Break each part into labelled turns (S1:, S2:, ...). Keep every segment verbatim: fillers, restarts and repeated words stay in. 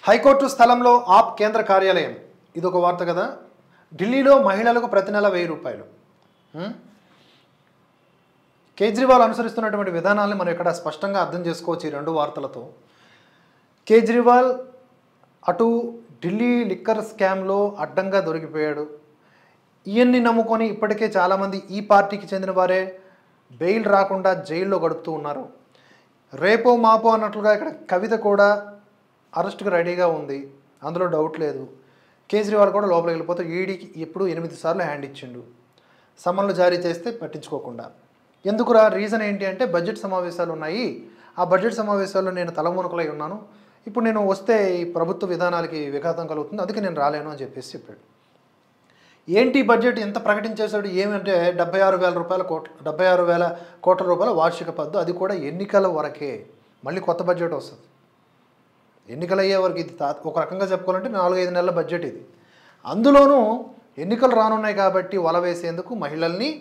S1: High court స్థలంలో ఆప్ కేంద్ర కార్యాలయం ఇదొక వార్త కదా. ఢిల్లీలో మహిళలకు ప్రతి నెల వెయ్యి రూపాయలు. కేజ్రీవాల్ అనుసరిస్తున్నటువంటి విధానాలను మనం ఇక్కడ స్పష్టంగా అర్థం చేసుకోవచ్చు ఈ రెండు వార్తలతో. కేజ్రీవాల్ అటు ఢిల్లీ లిక్కర్ స్కామ్లో అడ్డంగా దొరికిపోయాడు. ఈయన్ని నమ్ముకొని ఇప్పటికే చాలామంది ఈ పార్టీకి చెందిన వారే బెయిల్ రాకుండా జైల్లో గడుపుతూ ఉన్నారు. రేపో మాపో అన్నట్లుగా ఇక్కడ కవిత కూడా అరెస్ట్కి రెడీగా ఉంది, అందులో డౌట్ లేదు. కేజ్రీవాల్ కూడా లోపలికి వెళ్ళిపోతే ఈడీకి ఎప్పుడు ఎనిమిది సార్లు హ్యాండ్ ఇచ్చిండు సమన్లు జారీ చేస్తే పట్టించుకోకుండా. ఎందుకురా, రీజన్ ఏంటి అంటే బడ్జెట్ సమావేశాలు ఉన్నాయి, ఆ బడ్జెట్ సమావేశాల్లో నేను తలమునకలై ఉన్నాను, ఇప్పుడు నేను వస్తే ఈ ప్రభుత్వ విధానాలకి విఘాతం కలుగుతుంది, అందుకే నేను రాలేను అని చెప్పేసి చెప్పాడు. ఏంటి బడ్జెట్ ఎంత ప్రకటించేశాడు, ఏమంటే డెబ్బై ఆరు వేల రూపాయల కోట్ల డెబ్బై ఆరు వేల కోట్ల రూపాయల వార్షిక పద్దు, అది కూడా ఎన్నికల వరకే. మళ్ళీ కొత్త బడ్జెట్ వస్తుంది ఎన్నికలు అయ్యే వరకు. ఇది ఒక రకంగా చెప్పుకోవాలంటే నాలుగైదు నెలల బడ్జెట్ ఇది. అందులోనూ ఎన్నికలు రానున్నాయి కాబట్టి వల వేసేందుకు మహిళల్ని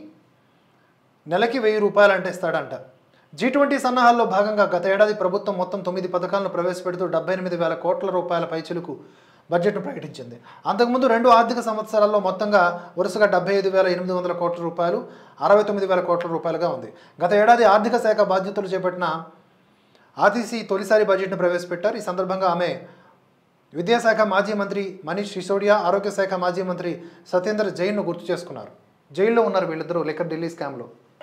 S1: నెలకి వెయ్యి రూపాయలు అంటే ఇస్తాడంట. జీ ట్వంటీ సన్నాహాల్లో భాగంగా గత ఏడాది ప్రభుత్వం మొత్తం తొమ్మిది పథకాలను ప్రవేశపెడుతూ డెబ్బై ఎనిమిది వేల కోట్ల రూపాయల పైచిలుకు బడ్జెట్ను ప్రకటించింది. అంతకుముందు రెండు ఆర్థిక సంవత్సరాల్లో మొత్తంగా వరుసగా డెబ్బై ఐదు వేల ఎనిమిది వందల కోట్ల రూపాయలు అరవై తొమ్మిది వేల కోట్ల రూపాయలుగా ఉంది. గత ఏడాది ఆర్థిక శాఖ బాధ్యతలు చేపట్టిన ఆర్టీసీ తొలిసారి బడ్జెట్ను ప్రవేశపెట్టారు. ఈ సందర్భంగా ఆమె విద్యాశాఖ మాజీ మంత్రి మనీష్ సిసోడియా, ఆరోగ్య శాఖ మాజీ మంత్రి సత్యేంద్ర జైన్ను గుర్తు చేసుకున్నారు. జైల్లో ఉన్నారు వీళ్ళిద్దరూ లిక్కర్ ఢిల్లీ స్కామ్లో.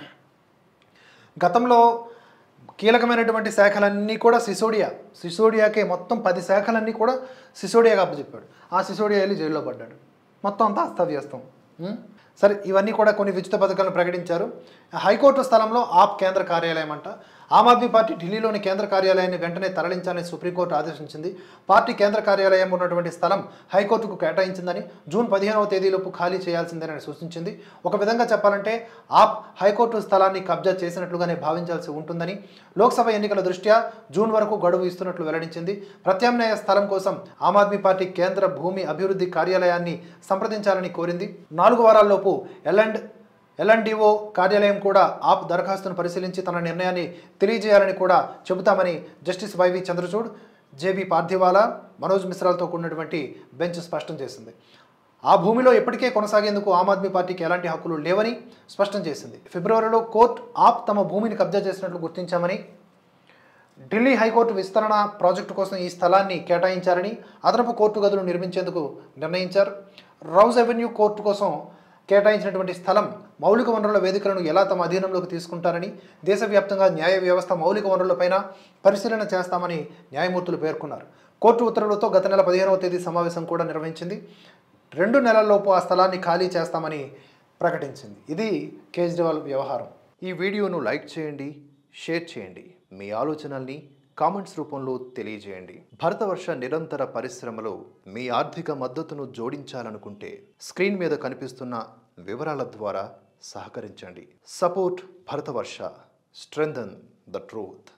S1: గతంలో కీలకమైనటువంటి శాఖలన్నీ కూడా సిసోడియా సిసోడియాకే మొత్తం పది శాఖలన్నీ కూడా సిసోడియాగా అప్పచెప్పాడు. ఆ సిసోడియా వెళ్ళి జైల్లో పడ్డాడు. మొత్తం అంతా అస్తవ్యస్తం. సరే, ఇవన్నీ కూడా కొన్ని ఉచిత పథకాలను ప్రకటించారు. హైకోర్టు స్థలంలో ఆప్ కేంద్ర కార్యాలయం అంట. ఆమ్ ఆద్మీ పార్టీ ఢిల్లీలోని కేంద్ర కార్యాలయాన్ని వెంటనే తరలించాలని సుప్రీంకోర్టు ఆదేశించింది. పార్టీ కేంద్ర కార్యాలయం ఉన్నటువంటి స్థలం హైకోర్టుకు కేటాయించిందని, జూన్ పదిహేనవ తేదీలోపు ఖాళీ చేయాల్సిందేనని సూచించింది. ఒక విధంగా చెప్పాలంటే ఆప్ హైకోర్టు స్థలాన్ని కబ్జా చేసినట్లుగానే భావించాల్సి ఉంటుందని, లోక్సభ ఎన్నికల దృష్ట్యా జూన్ వరకు గడువు ఇస్తున్నట్లు వెల్లడించింది. ప్రత్యామ్నాయ స్థలం కోసం ఆమ్ ఆద్మీ పార్టీ కేంద్ర భూమి అభివృద్ధి కార్యాలయాన్ని సంప్రదించాలని కోరింది. నాలుగు వారాల్లోపు ఎల్ అండ్ ఎల్ఎన్డిఓ కార్యాలయం కూడా ఆప్ దరఖాస్తును పరిశీలించి తన నిర్ణయాన్ని తెలియజేయాలని కూడా చెబుతామని justice YV Chandrachud, JB Pardiwala, Manoj మిశ్రాలతో కూడినటువంటి బెంచ్ స్పష్టం చేసింది. ఆ భూమిలో ఎప్పటికే కొనసాగేందుకు ఆమ్ ఆద్మీ పార్టీకి ఎలాంటి హక్కులు లేవని స్పష్టం చేసింది. ఫిబ్రవరిలో కోర్టు ఆప్ తమ భూమిని కబ్జా చేసినట్లు గుర్తించామని, ఢిల్లీ హైకోర్టు విస్తరణ ప్రాజెక్టు కోసం ఈ స్థలాన్ని కేటాయించారని, అదనపు కోర్టు గదులు నిర్మించేందుకు నిర్ణయించారు. రౌజ్ అవెన్యూ కోర్టు కోసం కేటాయించినటువంటి స్థలం మౌలిక వనరుల వేదికలను ఎలా తమ అధీనంలోకి తీసుకుంటారని, దేశవ్యాప్తంగా న్యాయ వ్యవస్థ మౌలిక వనరులపైన పరిశీలన చేస్తామని న్యాయమూర్తులు పేర్కొన్నారు. కోర్టు ఉత్తర్వులతో గత నెల పదిహేనవ తేదీ సమావేశం కూడా నిర్వహించింది. రెండు నెలల్లోపు ఆ స్థలాన్ని ఖాళీ చేస్తామని ప్రకటించింది. ఇది కేజ్రీవాల్ వ్యవహారం. ఈ వీడియోను లైక్ చేయండి, షేర్ చేయండి, మీ ఆలోచనల్ని కామెంట్స్ రూపంలో తెలియజేయండి. భరతవర్ష నిరంతర పరిశ్రమలో మీ ఆర్థిక మద్దతును జోడించాలనుకుంటే స్క్రీన్ మీద కనిపిస్తున్న వివరాల ద్వారా సహకరించండి. Support Bharatavarsha, strengthen the truth.